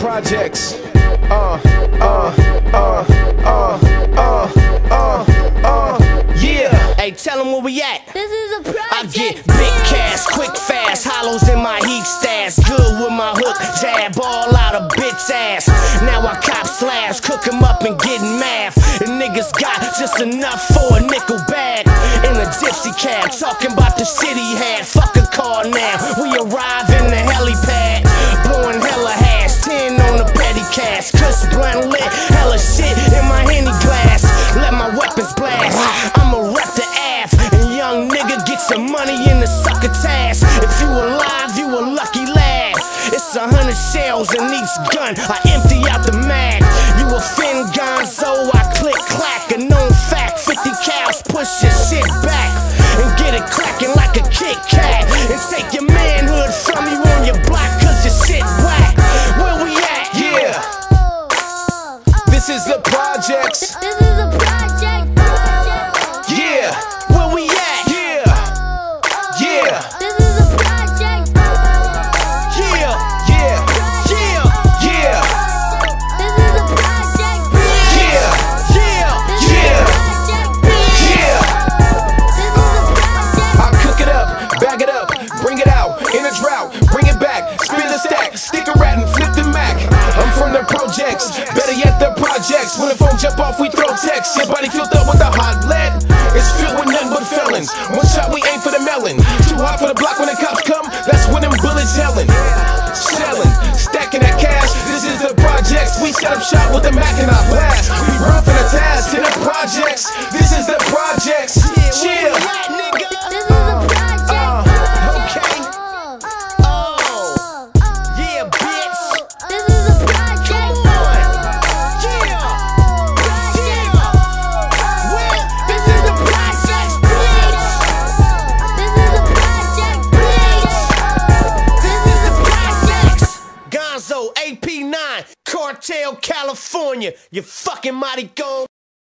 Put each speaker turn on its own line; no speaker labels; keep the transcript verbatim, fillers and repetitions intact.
projects. Uh, uh, uh, uh, uh, uh, uh, yeah.
Hey, tell them where we at.
This is a project.
I get big cash, quick fast, hollows in my heat stash. Good with my hook, jab all out a bitch ass. Now I cop slabs, cook 'em up and get math. And niggas got just enough for a nickel bag. In a gypsy cab, talking about the shit he had. Fuck a car now, we arrive in the helipad. Blowing hella hash, ten on the petty cash. Kush blunt lit, hella shit in my Henny glass. Let my weapons blast, I'ma rep the Ave. And young nigga, get your money in the sucker task. If you alive, you a lucky lad. It's a hundred shells in each gun, I empty out the mag. You a fin gonzo, I click clack. A known fact, fifty cows, push your shit back. And get it cracking like a Kit Kat. And take your manhood from you on your block, cause your shit whack. Where we at?
Yeah. This is the projects.
This is a project.
Yeah.
Where we at?
Yeah. Yeah.
This is a project.
Yeah,
Yeah.
yeah,
Yeah.
This is a project.
Yeah.
yeah.
This is
Yeah.
a project.
Yeah.
This is a project.
I cook it up, bag it up, bring it out, in a drought, bring it back, spin the stack, stick a rat and flip the Mac. I'm from the projects, better yet the projects. When the phone jump off, we throw text. Your body filled up with the hot lead. It's filled with nothing but felons. One shot, we aim for the melon. Too hot for the block when the cops come. That's when them bullets yelling. Selling, stacking that cash. This is the projects. We set up shop with the Mac in our blast. We run for the task to the projects. This is the projects. Chill.
This is a project.
Okay. Oh, yeah, bitch.
This is a project.
Yeah. Yeah. Well, this is the project, bitch.
This is a project.
This is the projects. Gonzo, A P nine, Cartel, California. You fucking mighty gone.